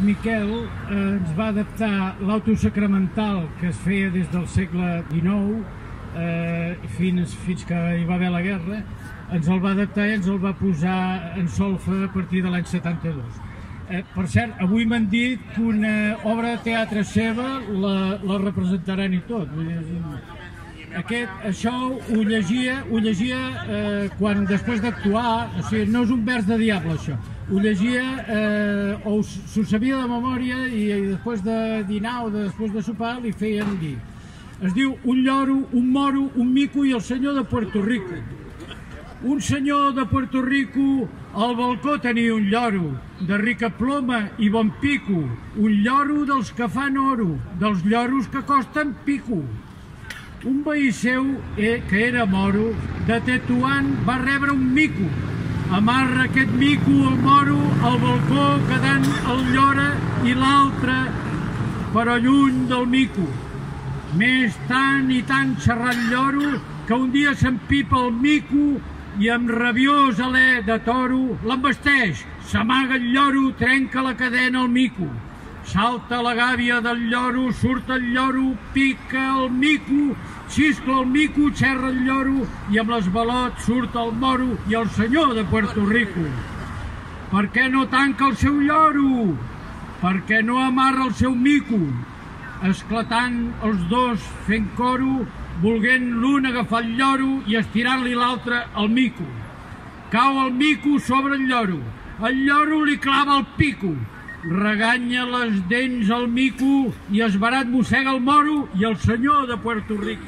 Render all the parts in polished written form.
Miquel ens va adaptar l'auto sacramental que es feia des del segle XIX fins que hi va haver la guerra. Ens el va adaptar i ens el va posar en solfa a partir de l'any 72. Per cert, avui m'han dit que una obra de teatre seva la representaran i tot. Això ho llegia quan després d'actuar, o sigui, no és un vers de diable això, ho llegia o s'ho sabia de memòria i després de dinar o després de sopar li feien dir. Es diu un lloro, un moro, un mico i el senyor de Puerto Rico. Un senyor de Puerto Rico al balcó tenia un lloro, de rica ploma i bon pico, un lloro dels que fan oro, dels lloros que costen pico. Un veí seu, que era moro, de Tetuán va rebre un mico. Amarra aquest mico al moro al balcó quedant el llora i l'altre, però lluny del mico. Més tant i tant xerrant lloro que un dia s'empipa el mico i amb rabiós alè de toro l'embesteix, s'amaga el lloro, trenca la cadena al mico. Salta la gàbia del lloro, surt el lloro, pica el mico, xiscla el mico, xerra el lloro i amb l'esbalot surt el moro i el senyor de Puerto Rico. Per què no tanca el seu lloro? Per què no amarra el seu mico? Esclatant els dos fent coro, volent l'un agafar el lloro i estirant-li l'altre el mico. Cau el mico sobre el lloro li clava el pico, reganya les dents al mico i esbarat mossega el moro i el senyor de Puerto Rico.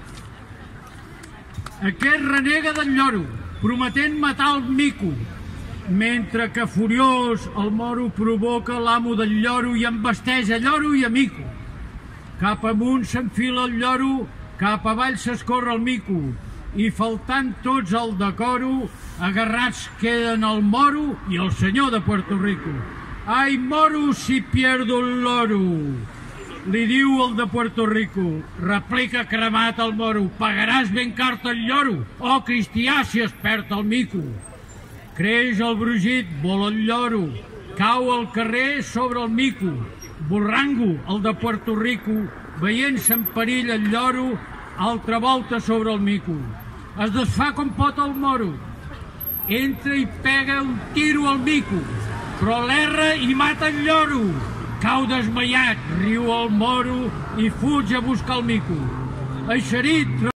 Aquest renega del lloro, prometent matar el mico, mentre que furiós el moro provoca l'amo del lloro i embesteix a lloro i a mico. Cap amunt s'enfila el lloro, cap avall s'escorre el mico, i faltant tots el decoro, agarrats queden el moro i el senyor de Puerto Rico. Ai, moro, si pierdo el loro, li diu el de Puerto Rico. Replica cremat el moro, pagaràs ben car el lloro, oh cristià si es perd el mico. Creix el brugit, vola el lloro, cau al carrer sobre el mico. Borrango, el de Puerto Rico, veient-se en perill el lloro, altra volta sobre el mico. Es desfà com pot el moro, entra i pega un tiro al mico, però l'erra i mata el lloro. Cau desmaiat, riu el moro i fuig a buscar el mico. Eixerit